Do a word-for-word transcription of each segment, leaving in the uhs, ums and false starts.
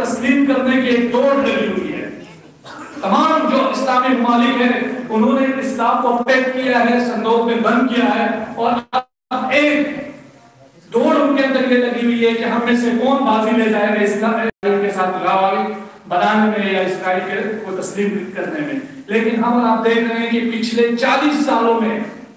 تسلیم کرنے کی ایک دوڑ لگی ہوئی ہے. تمام جو اسلامی ممالک ہیں انہوں نے اسلام کو پیک کیا ہے, صندوق میں بند کیا ہے, اور ایک دوڑ ان کے اندر یہ لگی ہوئی ہے کہ ہم میں سے کون بازی لے جائے گا اسرائیل کے ساتھ لڑائی بنانے میں یا اسرائیل کو تسلیم کرنے میں. لیکن ہم آپ دیکھ رہے ہیں کہ پچھلے چالیس سالوں میں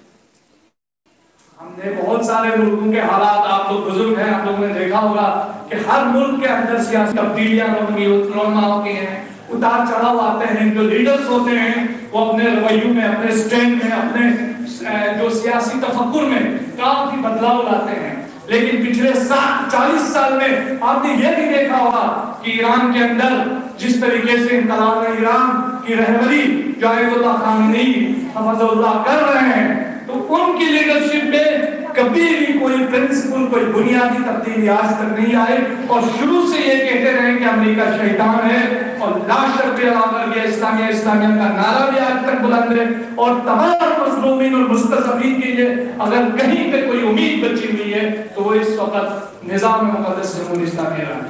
ہم نے بہت سارے ملکوں کے حالات, آپ لوگ بزرگ ہیں, آپ لوگوں نے دیکھا ہوگا کہ ہر ملک کے اندر سیاسی تبدیلیاں رونما ہوتی ہیں, اتار چڑھاؤ آتے ہیں. جو لیڈرز ہوتے ہیں وہ اپنے رویوں میں, اپنے سٹینڈ میں, اپنے جو سیاسی تفکر میں کافی بدلاؤ لاتے ہیں. لیکن پچھلے سات چالیس سال میں آپ نے یہ بھی دیکھا ہوگا کہ ایران کے اندر جس طریقے سے انقلاب ایران کی رہبری جو آیت اللہ خامنئی حفظ اللہ کر رہے ہیں, تو ان کی لیڈرشپ میں کبھی بھی کوئی پرنسپل, کوئی بنیادی تبدیلی آج تک نہیں آئی. اور شروع سے یہ کہتے رہے کہ امریکہ شیطان ہے, اور لا شرق العرب اسلامیہ اسلامیہ کا نعرہ بھی آج تک بلند ہے. اور تمام مظلومین اور مستضعفین کے لیے اگر کہیں پہ کوئی امید بچی ہوئی ہے تو وہ اس وقت نظام مقدس جمہوریہ اسلامی ایران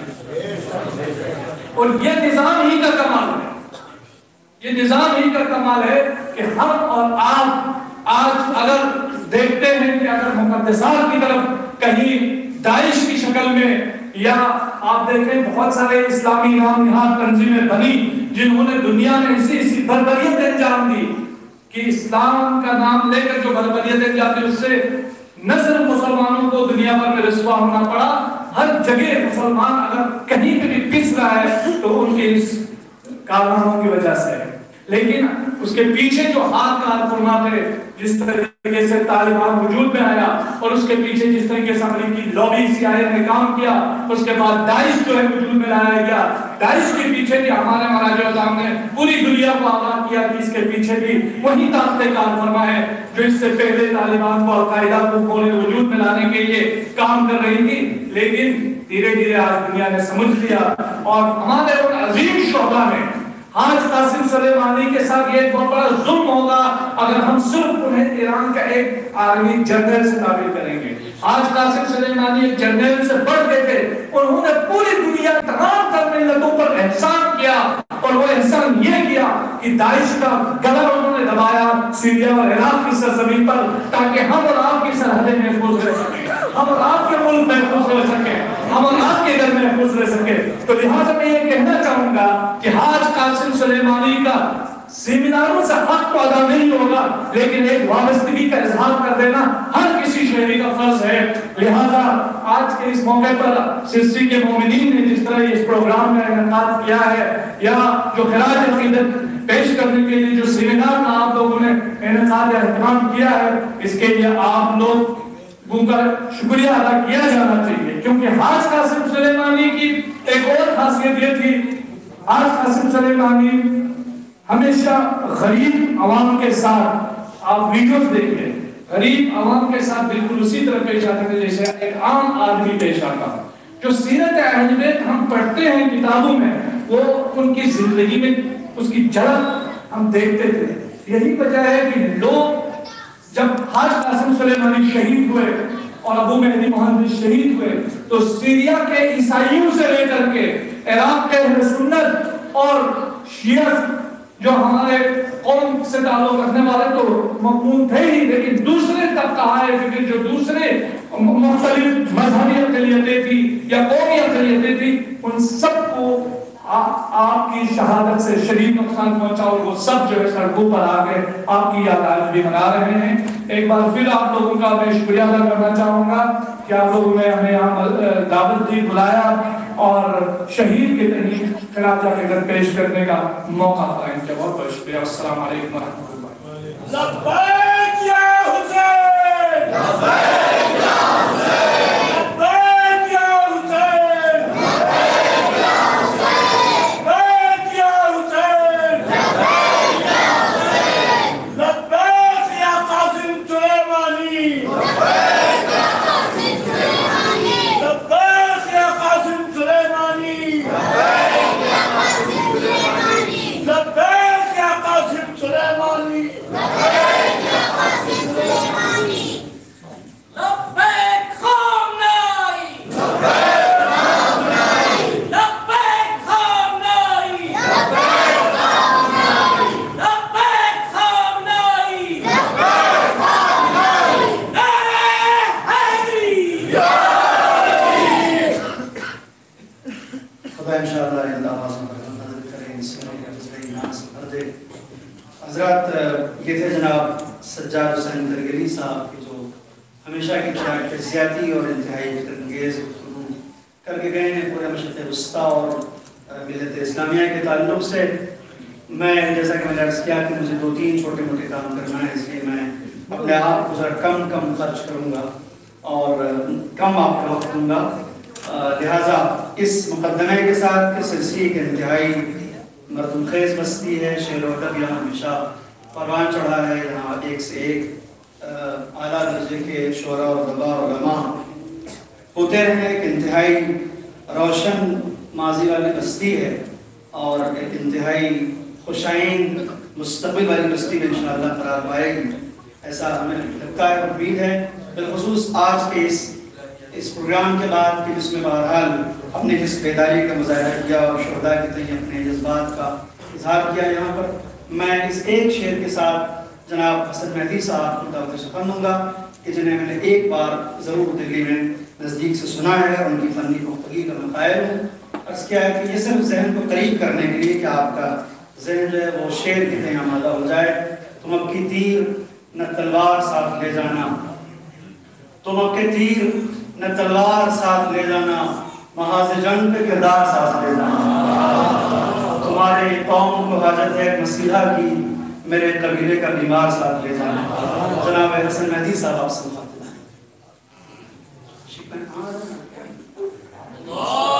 ہے. اور یہ نظام ہی کا کمال ہے, یہ نظام ہی کا کمال ہے کہ ہم اور آپ آج اگر دیکھتے ہیں کہ اگر مقدسات کی طرف کہیں داعش کی شکل میں, یا آپ دیکھیں بہت سارے اسلامی نام نہاد تنظیمیں بنی جنہوں نے دنیا میں اسی اسی بربریت انجام دی کہ اسلام کا نام لے کر جو بربریت انجام دی اس سے نہ صرف مسلمانوں کو دنیا بھر میں رسوا ہونا پڑا, ہر جگہ مسلمان اگر کہیں پہ بھی پس رہا ہے تو ان کے اس کارناموں کی وجہ سے ہے. لیکن اس کے پیچھے جو ہاتھ کارکرما تھے, جس طریقے سے طالبان وجود میں آیا, اور اس کے پیچھے جس طریقے سے امریکی لابی سی آئی نے کام کیا, اس کے بعد داعش جو ہے وجود میں لایا گیا. داعش کے پیچھے بھی ہمارے مراجع اعظام نے پوری دنیا کو آگاہ کیا کہ اس کے پیچھے بھی وہی طاقتیں کار فرما ہے جو اس سے پہلے طالبان کو القاعدہ کو وجود میں لانے کے لیے کام کر رہی تھی. لیکن دھیرے دھیرے آج دنیا نے سمجھ لیا, اور ہمارے ان عظیم شعبہ میں آج قاسم سلیمانی کے ساتھ یہ بہت بڑا ظلم ہوگا اگر ہم صرف انہیں ایران کا ایک آرمی جنرل سے تعبیر کریں گے. آج قاسم سلیمانی ایک جنرل سے بڑھ گئے تھے, انہوں نے پوری دنیا تمام تر ملتوں پر احسان کیا, اور وہ احسان یہ کیا کہ داعش کا گلا انہوں نے دبایا سیریا اور عراق کی سرزمین پر, تاکہ ہم اور آپ کی سرحدیں محفوظ رہ سکیں, ہم اور آپ کے ملک محفوظ رہ سکیں, ہم اور آپ کے گھر محفوظ رہ سکیں. تو لہٰذا میں یہ کہنا چاہوں گا کہ آج قاسم سلیمانی کا سیمیناروں سے حق تو ادا نہیں ہوگا, لیکن ایک وابستگی کا اظہار کر دینا ہر کسی شہری کا فرض ہے. لہذا آج کے اس موقع پر سرسی کے مومنین نے جس طرح اس پروگرام کا انعقاد کیا ہے, یا جو خراج عقیدت پیش کرنے کے لیے جو سیمینار کا آپ لوگوں نے انعقاد یا اہتمام کیا ہے, اس کے لیے آپ لوگ کا شکریہ ادا کیا جانا چاہیے. کیونکہ آج قاسم سلیمانی کی ایک اور خاصیت یہ تھی, آج قاسم سلیمانی ہمیشہ غریب عوام کے ساتھ, آپ ویڈیوز دیکھیں, غریب عوام کے ساتھ بالکل اسی طرح پیش آتے تھے جیسے ایک عام آدمی پیش آتا. جو سیرت اہل بیت ہم پڑھتے ہیں کتابوں میں, وہ ان کی زندگی میں اس کی جھلک ہم دیکھتے تھے. یہی وجہ ہے کہ لوگ جب حاج قاسم سلیمانی شہید ہوئے اور ابو مہدی محمد شہید ہوئے, تو سیریا کے عیسائیوں سے لے کر کے عراق کے اہل سنت اور شیعہ جو ہمارے قوم سے تعلق رکھنے والے تو مقبول تھے ہی, لیکن دوسرے طبقہ فکر جو دوسرے مختلف مذہبی اقلیتیں تھی یا قومی اقلیتیں تھی, ان سب کو آپ کی شہادت سے شدید نقصان پہنچا, اور وہ سب جو ہے سڑکوں پر آ کے آپ کی یادداشت بھی منا رہے ہیں. ایک بار پھر آپ لوگوں کا میں شکریہ ادا کرنا چاہوں گا کہ آپ لوگوں نے ہمیں یہاں دعوت دی, بلایا, اور شہید کے تئیں خراج عقیدت پیش کرنے کا موقع فراہم کیا. بہت بہت شکریہ. السلام علیکم ورحمۃ اللہ. لبیک یا حسین, لبیک یا حسین, لبیک یا حسین, لبیک یا حسین, لبیک یا حسین, لبیک یا حسین, لبیک یا قاسم سلیمانی, لبیک یا قاسم سلیمانی, لبیک یا قاسم سلیمانی, لبیک یا قاسم سلیمانی, لبیک یا قاسم سلیمانی, لبیک یا قاسم سلیمانی. خدا انشاءاللہ یہ آواز میں مدد کریں، اس میں حضرت ایمان سے بھر دے۔ حضرات یہ تھے جناب سجاد حسین درگلی صاحب کے جو ہمیشہ کی طرح کیفیاتی اور انتہائی انگیز گفتگو کر کے گئے ہیں پورے مشرق وسطیٰ اور ملت اسلامیہ کے تعلق سے۔ میں جیسا کہ میں نے عرض کیا کہ مجھے دو تین چھوٹے موٹے کام کرنا ہے، اس لیے میں اپنے آپ کو ذرا کم کم خرچ کروں گا اور کم آپ کا وقت دوں گا، لہٰذا اس مقدمے کے ساتھ کہ سلسلے کے انتہائی مردم خیز بستی ہے، شعر و ادب یہاں ہمیشہ پروان چڑھا ہے، یہاں ایک سے ایک اعلیٰ درجے کے شعراء اور ادباء اور علماء ہوتے رہے۔ ایک انتہائی روشن ماضی والی بستی ہے اور ایک انتہائی خوشائن مستقبل والی بستی میں انشاءاللہ قرار پائے گی، ایسا ہمیں لگتا ہے، امید ہے۔ بالخصوص آج کے اس اس پروگرام کے بعد کہ جس میں بہرحال اپنے جس بیداری کا مظاہرہ کیا اور شہداء کے تئیں اپنے جذبات کا اظہار کیا، یہاں پر میں اس ایک شعر کے ساتھ جناب حسن مہدی صاحب کو دعوت سخن دوں گا کہ جنہیں میں نے ایک بار ضرور دلی میں نزدیک سے سنا ہے اور ان کی فنی پختگی کا میں قائل ہوں۔ عرض کیا ہے کہ یہ صرف ذہن کو قریب کرنے کے لیے کہ آپ کا ذہن جو ہے وہ شعر کی طرح آمادہ ہو جائے۔ تم اب کی تیر نہ تلوار ساتھ لے جانا، تم اب کے تیر نہ تلوار ساتھ لے جانا، محاذ جنگ پہ کردار ساتھ لے جانا، تمہارے قوم کو حاجت ہے مسیحا کی، میرے قبیلے کا بیمار ساتھ لے جانا۔ جناب حسن مہدی صاحب آپ سے خاطر ہیں۔